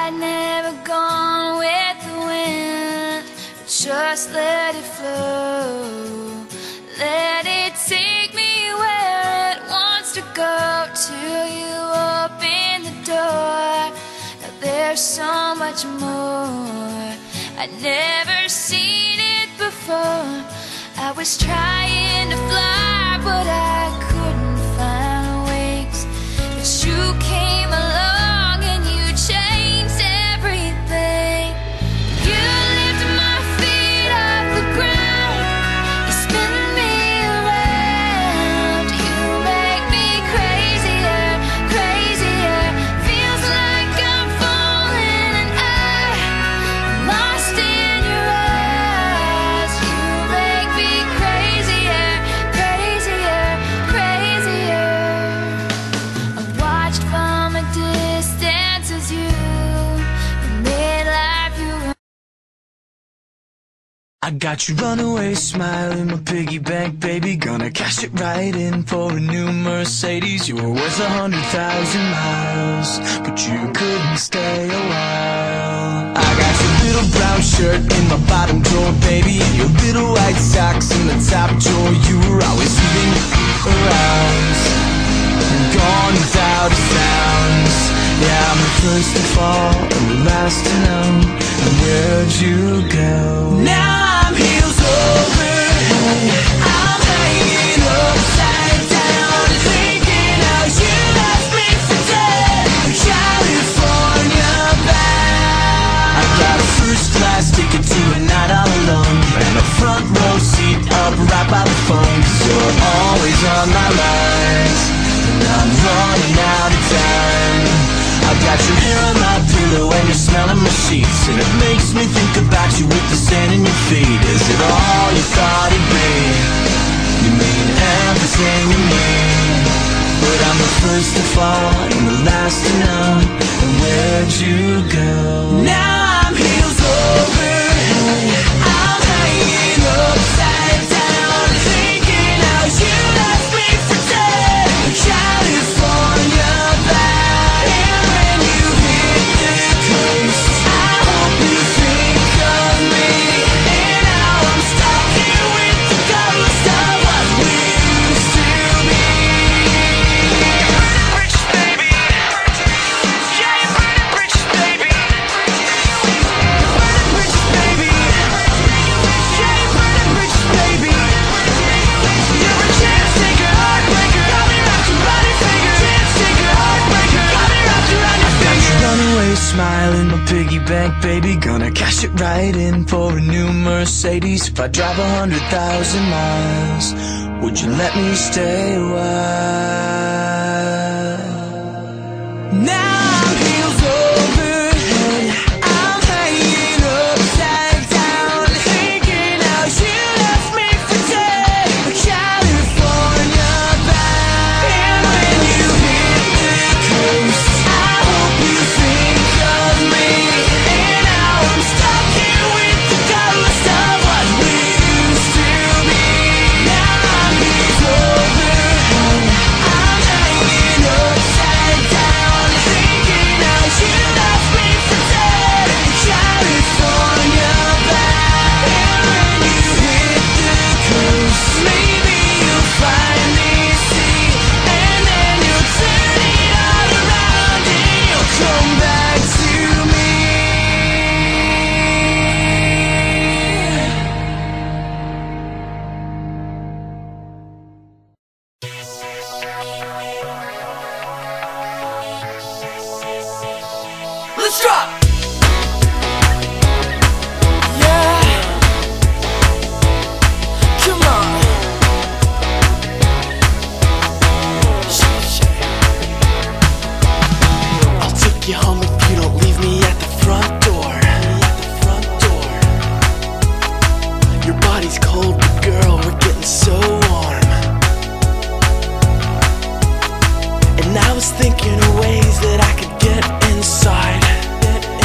I'd never gone with the wind, just let it flow. Let it take me where it wants to go till you open the door. Now there's so much more I'd never seen it before. I was trying to fly, but I couldn't find wings. But you came along and you changed everything. You lifted my feet off the ground, you spin me around. You make me crazier, crazier. Feels like I'm falling and I'm lost in your eyes. You make me crazier, crazier, crazier. I watched from a distance as you made life your own. I got your runaway smile in my piggy bank, baby. Gonna cash it right in for a new Mercedes. You were worth 100,000 miles, but you couldn't stay a while. I got your little brown shirt in my bottom drawer, baby, and your little white socks in the top drawer. You were always moving around and gone without a sound. Yeah, I'm the first to fall and the last to know. And where'd you go? Now I'm heels over, I'm hanging upside down, thinking how you left me for dead. California bound. I got a first class ticket to a night all alone, and a front row seat up right by the phone. 'Cause you're always on my mind, and I'm running out of time. I've got your hair on my pillow and you're smelling my sheets, and it makes me think about you with the sand in your feet. Is it all you thought it'd be? You mean everything to me, but I'm the first to fall and the last to know. And where'd you go? Now I'm heels over, I'm hanging upside down, thinking how you left me for dead. California bound. And when you hit the coast, I hope you think of me. And now I'm stuck here with the ghost of what we used to be. Rich baby, yeah, you burning rich baby. Burning rich baby, yeah, you burning rich baby. You're a chance taker, heartbreaker, got me wrapped around your finger. Chance taker, heartbreaker, got me wrapped around your finger. Runaway smile in my piggy bank, baby. Gonna cash it right in for a new Mercedes. If I drive 100,000 miles, would you let me stay a while? Now I'm heels over, I'm hanging upside down, thinking how you left me for dead. California bound. And when you hit the coast, I hope you think of me. And now I'm stuck here with the ghost of what we used to be. Now I'm heels over, I'm hanging upside down, thinking how you left me for dead. California bound. And when you hit the coast, maybe you'll finally see, and then you'll turn it all around and you'll come back to me. Let's drop! Yeah, come on. I'll take you home if you don't leave me at the front door. Your body's cold, but girl, we're getting so warm. And I was thinking of ways that I could get inside.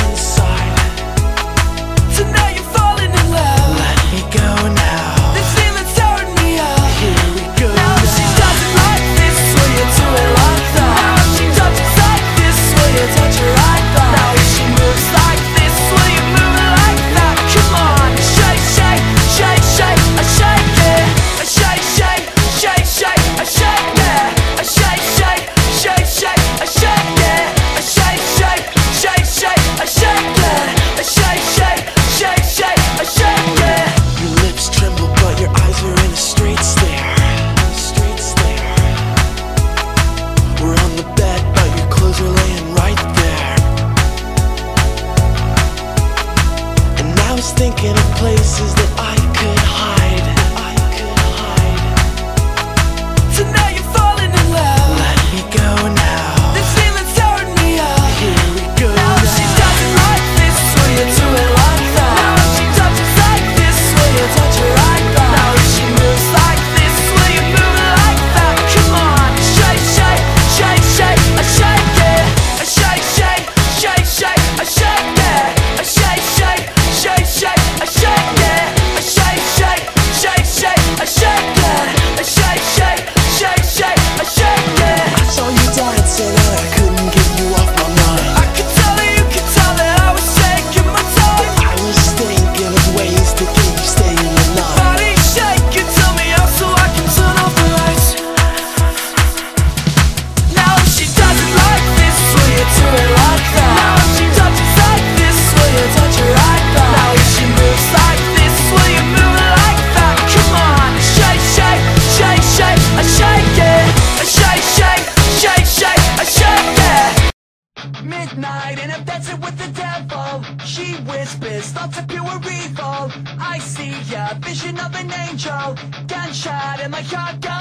thinking of places that I could hide. Tonight you're falling in love. Let me go now. This feeling's tearing me up. Here we go now. If she does it like this, will you do it like that? Now if she touches like this, will you touch her right back? Now if she moves like this, will you move it like that? Come on, shake, shake, shake, shake, I shake it. I shake, shake, shake, shake, I shake it. I shake, shake, shake, shake, I shake it. I shake, shake, shake, shake, I shake it. I shake, shake, shake, shake, I shake it. I saw you dancing and I couldn't get you off my mind. I could tell that you could tell that I was taking my time. I was thinking of ways to keep you staying alive. Body shaking, tell me how so I can turn off the lights. Now if she does it like this, will you do it like that? Now if she touches like this, will you touch her right back? Now if she moves like this, will you move it like that? Come on, shake, shake, shake, shake, I shake it. I shake, shake, shake, shake, I shake it. Midnight and I'm dancing with the devil. She whispers thoughts of pure evil. I see a vision of an angel. Gunshot and my heart goes